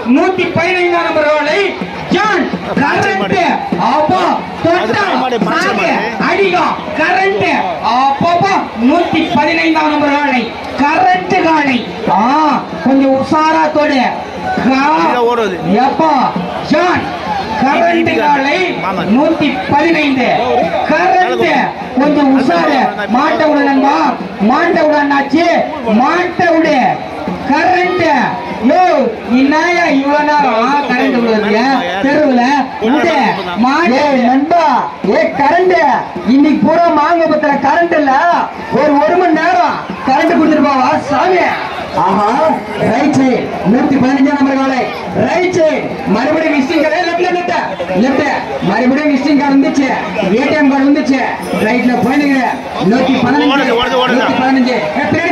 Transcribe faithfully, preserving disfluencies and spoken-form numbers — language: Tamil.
நூத்தி பதினைந்தாம் நம்பர் காலை ஜான் கரண்ட் அப்பா தொட்டா சாங்க அடிகா கரண்ட் அப்பா நூத்தி பதினைந்தாம் நம்பர் காலை கரண்ட் காலை ஆ கொஞ்சம் உஷாரா தோடு எப்பா ஜான் கரண்ட் காலை நூத்தி பதினைந்து கரண்ட் கொஞ்சம் உஷாரு மாட்ட விட நண்பா மாட்ட விட அண்ணாச்சி மாட்ட விட கரண்ட் யோ இன்னாயா இவ்வளவு நேரம் கரண்ட் விடுறீங்க தெருவுல மாடு நண்பா ஏ கரண்ட் இன்னைக்கு பூரா மாங்கபத்துல கரண்ட் இல்ல ஒரு ஒரு மணி நேரம் கரண்ட் கொடுத்துட்டு போவா சாமி ஆஹா ரைட் சைடு நூத்தி பதினஞ்சாம் நம்பர் காலை ரைட் சைடு மறுபடியும் விசிட்டிங் கார்டு லெஃப்ட்ல லெஃப்ட் லெஃப்ட் மறுபடியும் விசிட்டிங் கார்டு வந்துச்சு ஏடிஎம் கார்டு வந்துச்சு ரைட்ல போயிடுங்க நூத்தி பதினஞ்சு நூத்தி பதினஞ்சு